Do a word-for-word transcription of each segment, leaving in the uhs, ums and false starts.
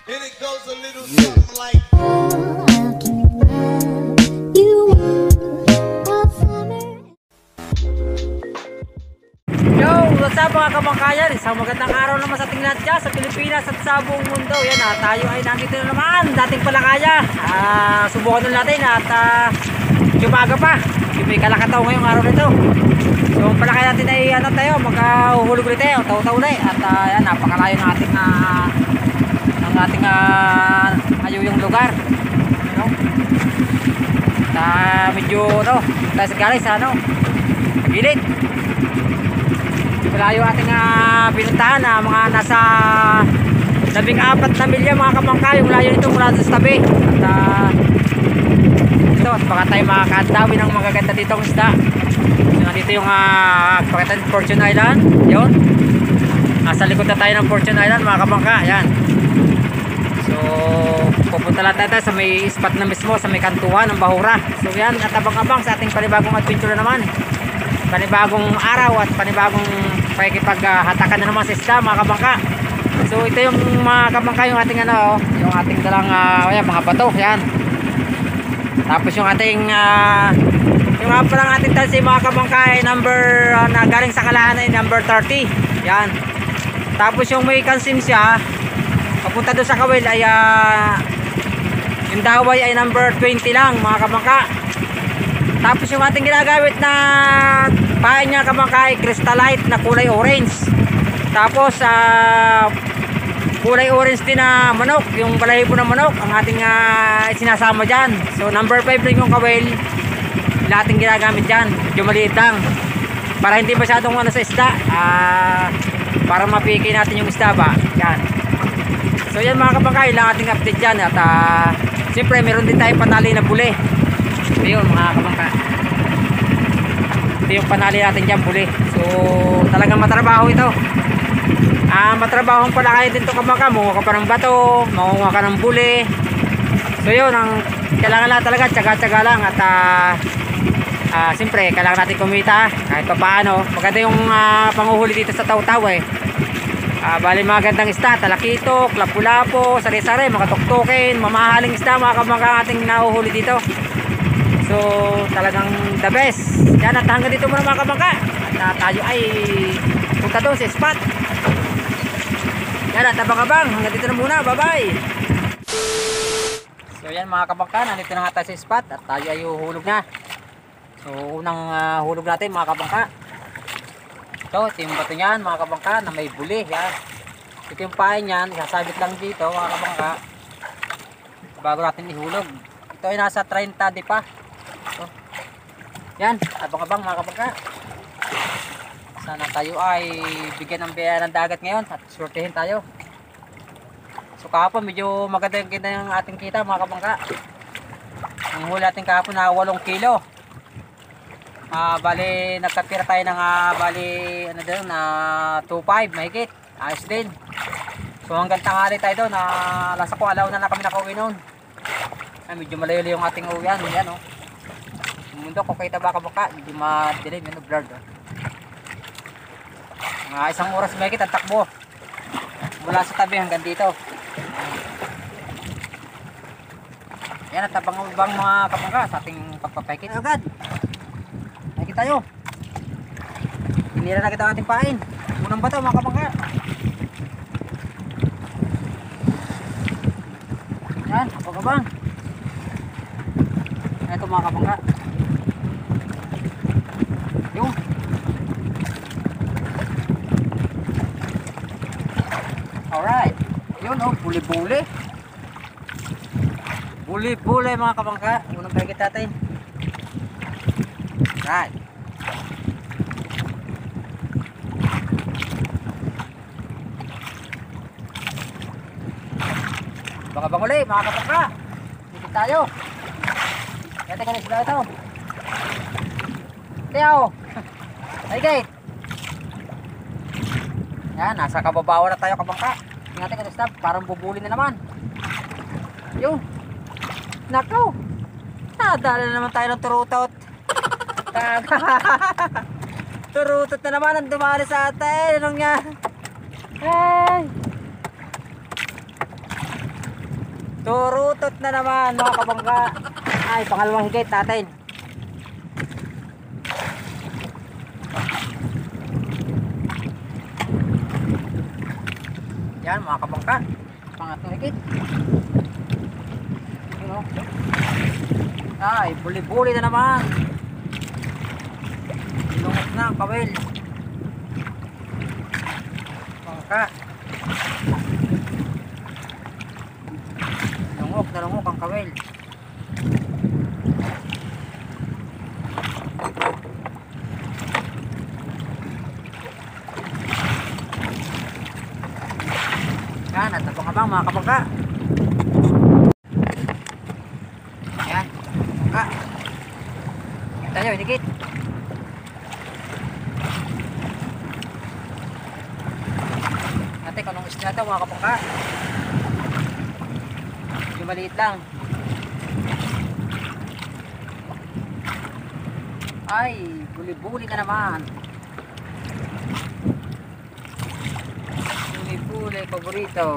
And it goes a little something like Yo, what's up mga kamangkayan? Isang magandang araw naman sa ating lahat dyan sa Pilipinas at sa buong mundo. Yan ah, tayo ay nandito na naman, dating palakaya. Ah, subukan nun natin at uh, umaga pa. May kalakataw ngayong araw nito. So ang palakaya natin ay ano tayo, magkahuhulog ulit tayo, taw-taw ulit. At uh, yan, napakalayo ng ating uh, ng ating uh, ayuyong lugar. You know? At uh, medyo no, tayo sa galing sa ano, gilid. Malayo ating uh, pinuntahan na uh, mga nasa labing apat na milya mga kamangka yung layo nito mula sa tabi. At uh, ito, baka tayo makakadawi ng magaganda ditong isda. So, nandito yung uh, pakita ng Fortune Island. Yun, nasa likod na tayo ng Fortune Island mga kamangka. Yan. So pupunta lang tayo sa may spot na mismo, sa may kantuhan ng Bahura. So yan, at abang-abang sa ating panibagong adventure na naman, panibagong araw at panibagong pakikipaghatakan na naman sa isda mga kabangka. So ito yung mga kabangka, yung ating ano, yung ating dalang uh, ayan, mga bato, yan. Tapos yung ating uh, yung nga palang ating tansi mga kabangka ay number uh, na galing sa Kalaan ay number thirty, yan. Tapos yung may kansim siya papunta doon sa Kawil ay uh, yung daway ay number twenty lang mga kabangka. Tapos yung ating ginagamit na pain niya kamangka ay crystallite na kulay orange. Tapos uh, kulay orange din na manok, yung balahibo ng manok ang ating uh, sinasama dyan. So number five rin yung kawil na ating ginagamit dyan, yung maliit lang para hindi masyadong ano sa isda, uh, para mapiki natin yung isda ba yan. So yan mga kabangka, ilang ating update dyan. At uh, siyempre meron din tayong panali na buli. Ito yun mga kabangka, ito yung panali natin dyan, buli. So talagang matrabaho ito. Ah, matrabaho pala kayo dito kabangka. Munguha ka pa ng bato, munguha ka ng buli. So yun, ang kailangan lang talaga, tsaga-tsaga lang. At uh, uh, siyempre kailangan natin kumita kahit pa paano. Maganda yung uh, panguhuli dito sa taw-taw eh. Uh, bali magandang isda, talakitok, lapu-lapo, sari-sari, mga tuktukin, mamahaling isda mga kabangka ating nahuhuli dito. So talagang the best. Yan, at hanggang dito muna mga kabangka. At uh, tayo ay punta doon sa spot. Yan, at abang-abang, hanggang dito na muna, bye bye. So yan mga kabangka, nandito na nga tayo sa spot at tayo ay huhulog na. So unang uh, hulog natin mga kabangka, ito, ito yung bato nyan mga kabangka na may buli. Yan, ito yung pain nyan, sasabit lang dito mga kabangka bago natin ihulog. Ito ay nasa thirty di pa. So, yan, abang-abang mga kabangka. Sana tayo ay bigyan ng biyaya ng dagat ngayon at swertehin tayo. So kahapon medyo maganda yung kita yung ating kita mga kabangka. Ang huli natin kahapon na walong kilo. Ah, bali nagkatira tayo ng uh, bali ano doon na uh, two five mahigit. Ayos din. So hanggang tanghali tayo doon na uh, nasa ko alaw na na kami nakauwi noon. Ay medyo malayo yung ating uwian, yan oh. Yung mundo ko kita ba kabaka, medyo madilim yun, blurred oh. Mga isang oras mahigit ang takbo mula sa tabi hanggang dito. Yan at tabang-ubang mga kabangka sa ating pagpapakit agad. Tayo. Hinira na kita ang ating pain. Unang bato mga kabangka. Yan, abang-abang. Ito mga kabangka. Yung. Alright. Yun oh, buli-buli. Buli-buli mga kabangka. Unang paikit natin. Right. Baka bang uli mga kabangka, dito tayo. Kaya teka na sila ito. Tiyaw. Ay gate. Yan, nasa kababawa na tayo kabangka. Tingnan natin stop, parang bubuli na naman. Yung nakaw, nadala na naman tayo ng turutot. Turutot na naman ang dumali sa atin. Anong nga? Ay. Turutot na naman mga kabangka. Ay, pangalawang higit natin. Yan mga kabangka. Pangatlong higit. Ano? Ay, buli-buli na naman. Ilungok na ang kawil. Bangka. Lungok na lungok ang kawil. Yan, at abang-abang mga kabangka. Yan, bangka. Tayo, inikit. Natin kung anong isda ito mga kabangka. Yung maliit lang. Ay, buli-buli na naman. Buli-buli, paborito.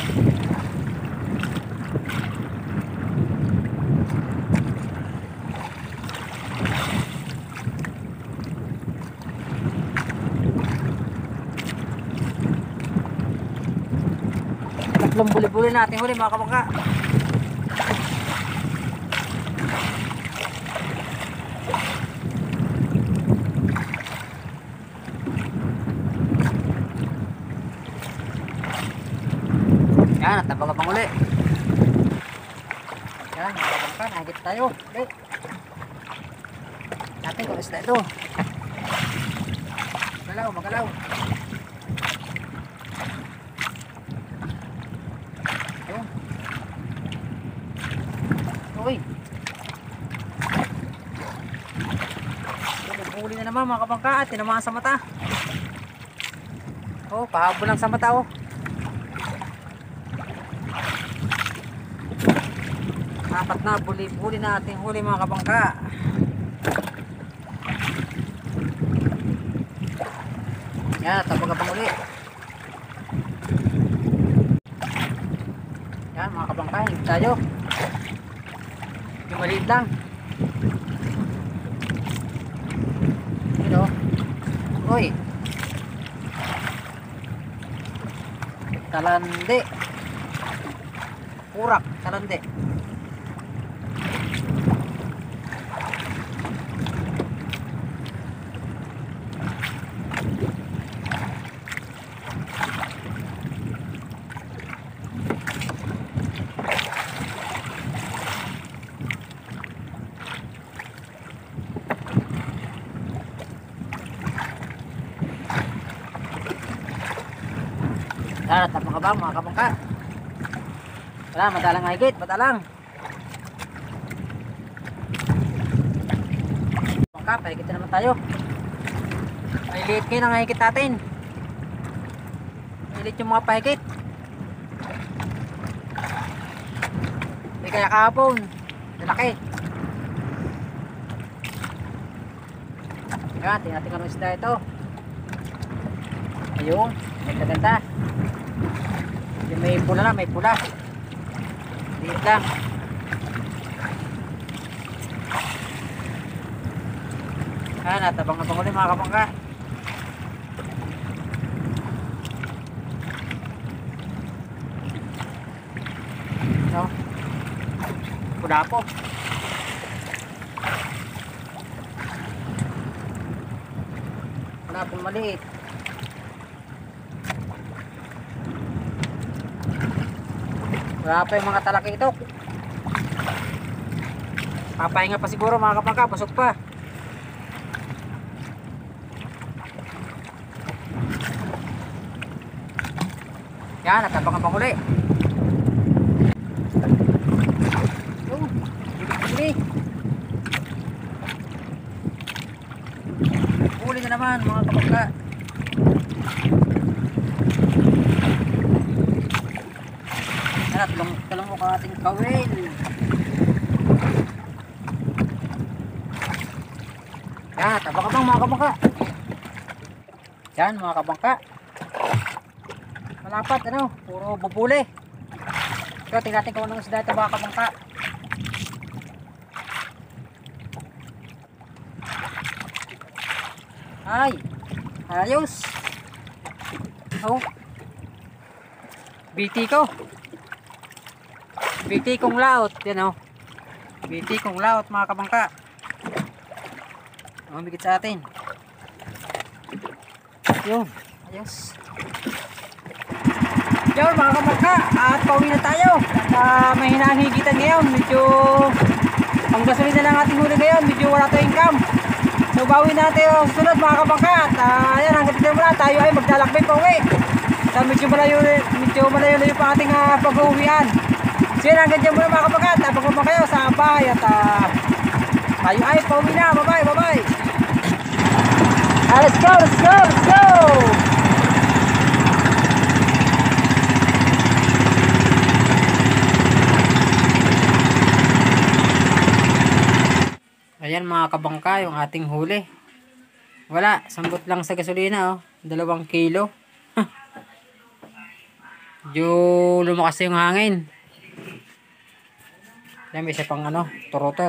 Tatlong buli-buli natin huli mga kabangka. Yan, at abang-abang uli. Yan, mga kabangka, nahigit tayo. Ulit. Natin kung isda ito. Magalaw, magalaw. Ayun. Uy. Huli na naman mga kabangka at tinamaan sa mata. Oh, pahabol lang sa mata oh. Apat na buli-buli na ating huli mga kabangka. Yan, tabag-abang uli. Yan mga kabangka, higit tayo. Yung maliit lang. Yun o. Uy. Talande. Purak, talande. Yan, at napakabang mga kabangka. Wala, madalang higit, madalang. Kabangka, pahigit na naman tayo. May liit kayo ng higit natin. May liit yung mga pahigit. May kaya kahapon. Lalaki. Yan, tingnan natin kung isda ito. Ayun, ganda-ganda. Yung may pula na, may pula. Liit lang. Ah, natabang-abang ulit mga kabangka. So, pula po. Pula po maliit. Wala pa yung mga talakitok. Papahinga pa siguro mga kabangka, busog pa. Yan, natabang-abang uli. Oh, huli. Huli na naman mga kabangka. Yan, tulong mo ka ating kawil. Yan, tabang-abang mga kabangka. Yan mga kabangka. Malapat ano, puro bubuli. So, tingnan natin kung anong isda ito mga kabangka. Ay, ayos. Oh, B T ko. B T kong laot. Yan oh. B T kong laot mga kabangka. Mamigit sa atin. Yun, ayos. Yun mga kabangka, at pauwi na tayo. At uh, may hinahigitan ngayon. Medyo ang gasolina lang ating huli ngayon. Medyo wala tayong income. So bawi natin yung susunod mga kabangka. At uh, yan, hanggang dito muna tayo ay maglalakbay pa uwi. So medyo malayo, medyo malayo na yung pa ating uh, pag-uwian. So yan, hanggang dito muna mga kabangka. Tapos naman kayo sa bahay. At uh, tayo ay pauwi na. Bye bye, bye bye. Ah, let's go, let's go, let's go. Ayan mga kabangka, yung ating huli. Wala, sambot lang sa gasolina oh. Dalawang kilo. Medyo lumakas yung hangin. Ayan, may isa pang ano, turotot.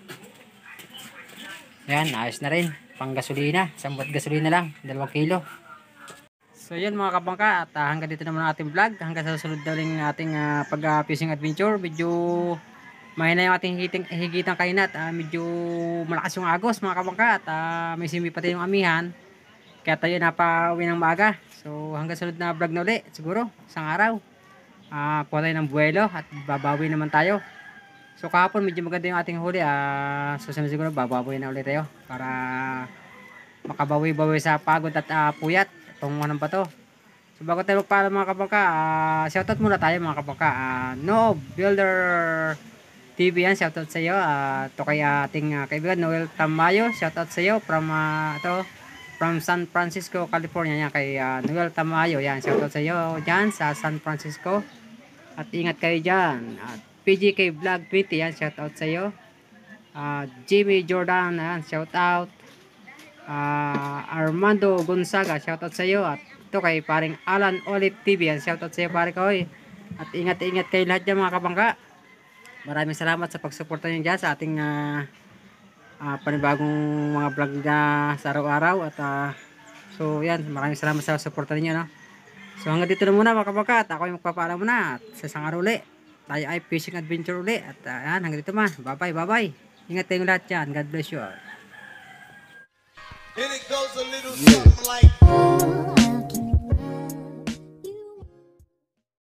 Ayan, ayos na rin. Pang gasolina, sambot gasolina lang. Dalawang kilo. So yun mga kabangka, at uh, hanggang dito naman ang ating vlog. Hanggang sa susunod na rin ating uh, pag-fishing uh, adventure. Medyo mahina yung ating higiting, higitang kainat. Uh, medyo malakas yung agos mga kabangka. At uh, may simi pati yung amihan. Kaya tayo napauwi ng maaga. So hanggang sunod na vlog na ulit. Siguro isang araw. Uh, kuha tayo ng buwelo. At babawi naman tayo. So kahapon medyo maganda yung ating huli. Uh, susunod siguro babawi na ulit tayo. Para makabawi-bawi sa pagod at uh, puyat. Itong anong pa to. So bago tayo magpaalam mga kabangka. Uh, shoutout muna tayo mga kabangka. Uh, no Builder T V yan, shoutout sa iyo. Uh, ito kay ating uh, kaibigan Noel Tamayo, shoutout sa iyo from uh, ito, from San Francisco, California. Yan kay uh, Noel Tamayo. Yan, shoutout sa iyo diyan sa San Francisco. At ingat kayo diyan. At P G K Vlog twenty yan, shoutout sa iyo. Uh, Jimmy Jordan, yan, shoutout. Uh, Armando Gonzaga, shoutout sa iyo. At ito kay paring Alan Olive T V yan, shoutout sa iyo pare ko. At ingat-ingat kayo lahat diyan mga kabangka. Maraming salamat sa pagsuporta niyo dyan sa ating uh, uh, panibagong mga vlog na sa araw-araw. At uh, so yan, maraming salamat sa suporta niyo, no? So hanggang dito na muna mga kabangka. At ako yung magpapaalam muna. At sa isang araw ulit, tayo ay fishing adventure ulit. At uh, yan, hanggang dito man. Bye bye, bye bye. Ingat tayong lahat dyan. God bless you all. And it goes a little something like